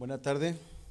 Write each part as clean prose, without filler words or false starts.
Buena tarde.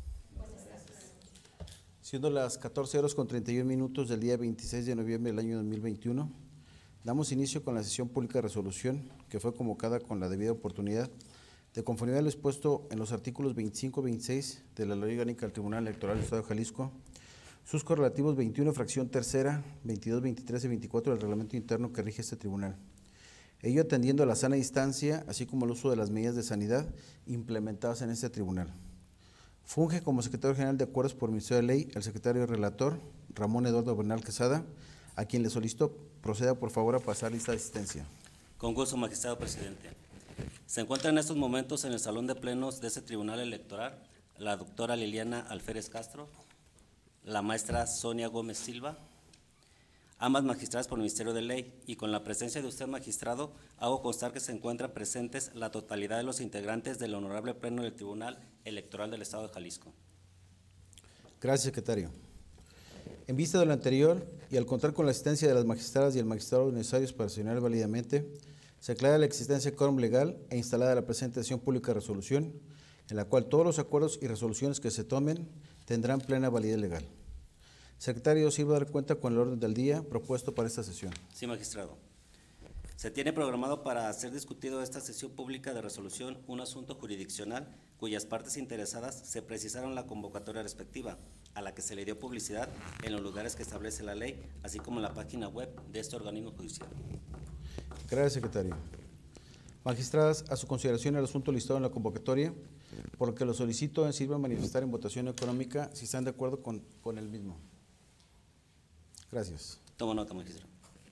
Siendo las 14:31 del día 26 de noviembre del año 2021, damos inicio con la sesión pública de resolución que fue convocada con la debida oportunidad de conformidad a lo expuesto en los artículos 25 y 26 de la Ley Orgánica del Tribunal Electoral del Estado de Jalisco, sus correlativos 21, fracción tercera, 22, 23 y 24 del reglamento interno que rige este tribunal. Ello atendiendo a la sana distancia, así como el uso de las medidas de sanidad implementadas en este tribunal. Funge como secretario general de Acuerdos por Ministerio de Ley el secretario relator Ramón Eduardo Bernal Quesada, a quien le solicito proceda por favor a pasar lista de asistencia. Con gusto, magistrado presidente. Se encuentra en estos momentos en el salón de plenos de este tribunal electoral la doctora Liliana Alférez Castro, la maestra Sonia Gómez Silva, ambas magistradas por el Ministerio de Ley, y con la presencia de usted, magistrado, hago constar que se encuentran presentes la totalidad de los integrantes del honorable pleno del Tribunal Electoral del Estado de Jalisco. Gracias, secretario. En vista de lo anterior y al contar con la asistencia de las magistradas y el magistrado necesarios para sesionar válidamente, se aclara la existencia de quórum legal e instalada la presente sesión pública de resolución, en la cual todos los acuerdos y resoluciones que se tomen tendrán plena validez legal. Secretario, ¿sí va a dar cuenta con el orden del día propuesto para esta sesión? Sí, magistrado. Se tiene programado para ser discutido esta sesión pública de resolución un asunto jurisdiccional cuyas partes interesadas se precisaron la convocatoria respectiva, a la que se le dio publicidad en los lugares que establece la ley, así como en la página web de este organismo judicial. Gracias, secretario. Magistradas, a su consideración el asunto listado en la convocatoria, por lo que lo solicito en sirva manifestar en votación económica si están de acuerdo con el mismo. Gracias. Tomo nota, magistrado.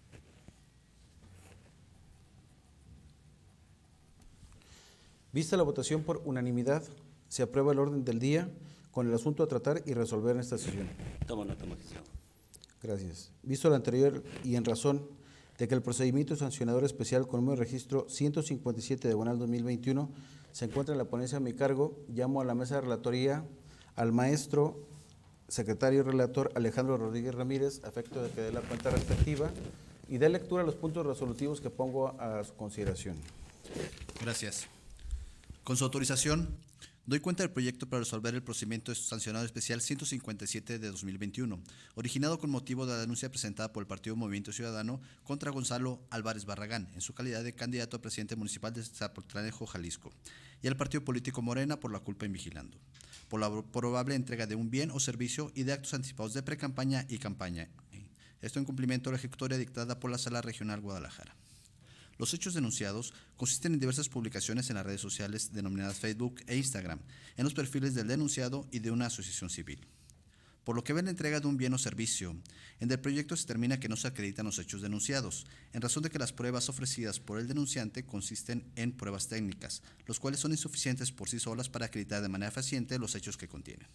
Vista la votación por unanimidad, se aprueba el orden del día con el asunto a tratar y resolver en esta sesión. Tomo nota, magistrado. Gracias. Visto lo anterior y en razón de que el procedimiento sancionador especial con número de registro 157 diagonal 2021 se encuentra en la ponencia a mi cargo, llamo a la mesa de relatoría al maestro secretario relator Alejandro Rodríguez Ramírez, a efecto de que dé la cuenta respectiva y dé lectura a los puntos resolutivos que pongo a su consideración. Gracias. Con su autorización, doy cuenta del proyecto para resolver el procedimiento sancionado especial 157 de 2021, originado con motivo de la denuncia presentada por el Partido Movimiento Ciudadano contra Gonzalo Álvarez Barragán, en su calidad de candidato a presidente municipal de Zapotlanejo, Jalisco, y al partido político Morena por la culpa en vigilando, por la probable entrega de un bien o servicio y de actos anticipados de precampaña y campaña. Esto en cumplimiento de la ejecutoria dictada por la Sala Regional Guadalajara. Los hechos denunciados consisten en diversas publicaciones en las redes sociales denominadas Facebook e Instagram, en los perfiles del denunciado y de una asociación civil. Por lo que ve la entrega de un bien o servicio, en el proyecto se determina que no se acreditan los hechos denunciados, en razón de que las pruebas ofrecidas por el denunciante consisten en pruebas técnicas, los cuales son insuficientes por sí solas para acreditar de manera fehaciente los hechos que contienen.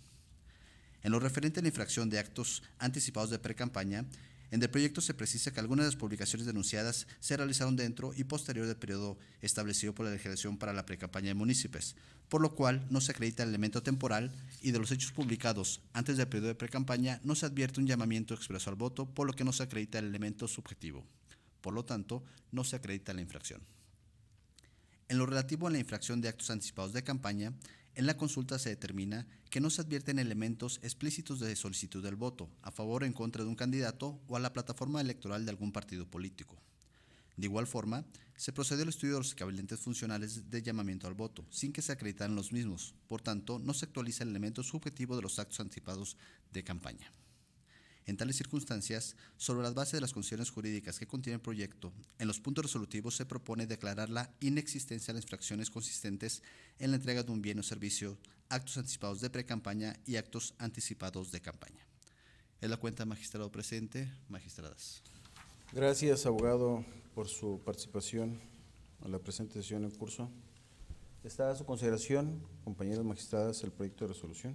En lo referente a la infracción de actos anticipados de precampaña, en el proyecto se precisa que algunas de las publicaciones denunciadas se realizaron dentro y posterior del periodo establecido por la legislación para la precampaña de municipios, por lo cual no se acredita el elemento temporal y de los hechos publicados antes del periodo de precampaña no se advierte un llamamiento expreso al voto, por lo que no se acredita el elemento subjetivo. Por lo tanto, no se acredita la infracción. En lo relativo a la infracción de actos anticipados de campaña, en la consulta se determina que no se advierten elementos explícitos de solicitud del voto a favor o en contra de un candidato o a la plataforma electoral de algún partido político. De igual forma, se procedió al estudio de los equivalentes funcionales de llamamiento al voto, sin que se acreditaran los mismos. Por tanto, no se actualiza el elemento subjetivo de los actos anticipados de campaña. En tales circunstancias, sobre las bases de las condiciones jurídicas que contiene el proyecto, en los puntos resolutivos se propone declarar la inexistencia de las infracciones consistentes en la entrega de un bien o servicio, actos anticipados de precampaña y actos anticipados de campaña. Es la cuenta, magistrado presente, magistradas. Gracias, abogado, por su participación en la presente sesión en curso. Está a su consideración, compañeras magistradas, el proyecto de resolución.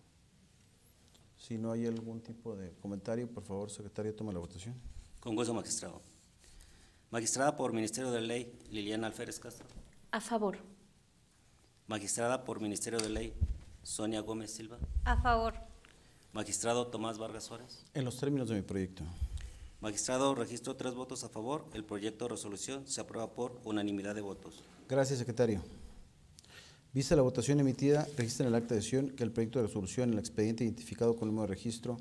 Si no hay algún tipo de comentario, por favor, secretario, toma la votación. Con gusto, magistrado. Magistrada por Ministerio de Ley, Liliana Alférez Castro. A favor. Magistrada por Ministerio de Ley, Sonia Gómez Silva. A favor. Magistrado Tomás Vargas Suárez. En los términos de mi proyecto. Magistrado, registro 3 votos a favor. El proyecto de resolución se aprueba por unanimidad de votos. Gracias, secretario. Vista la votación emitida, registra en el acta de sesión que el proyecto de resolución en el expediente identificado con el número de registro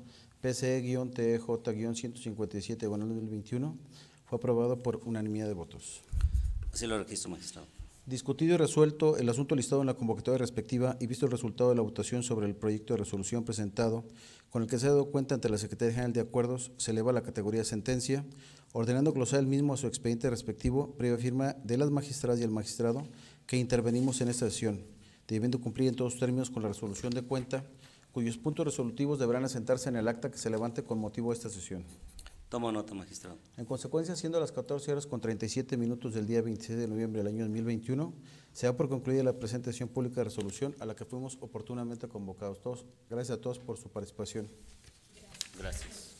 PCE-TEJ-157/2021 fue aprobado por unanimidad de votos. Así lo registro, magistrado. Discutido y resuelto el asunto listado en la convocatoria respectiva y visto el resultado de la votación sobre el proyecto de resolución presentado, con el que se ha dado cuenta ante la Secretaría General de Acuerdos, se eleva a la categoría de sentencia, ordenando glosar el mismo a su expediente respectivo, previa firma de las magistradas y el magistrado que intervenimos en esta sesión, debiendo cumplir en todos términos con la resolución de cuenta, cuyos puntos resolutivos deberán asentarse en el acta que se levante con motivo de esta sesión. Tomo nota, magistrado. En consecuencia, siendo las 14:37 del día 26 de noviembre del año 2021, se da por concluida la presente sesión pública de resolución a la que fuimos oportunamente convocados. Gracias a todos por su participación. Gracias.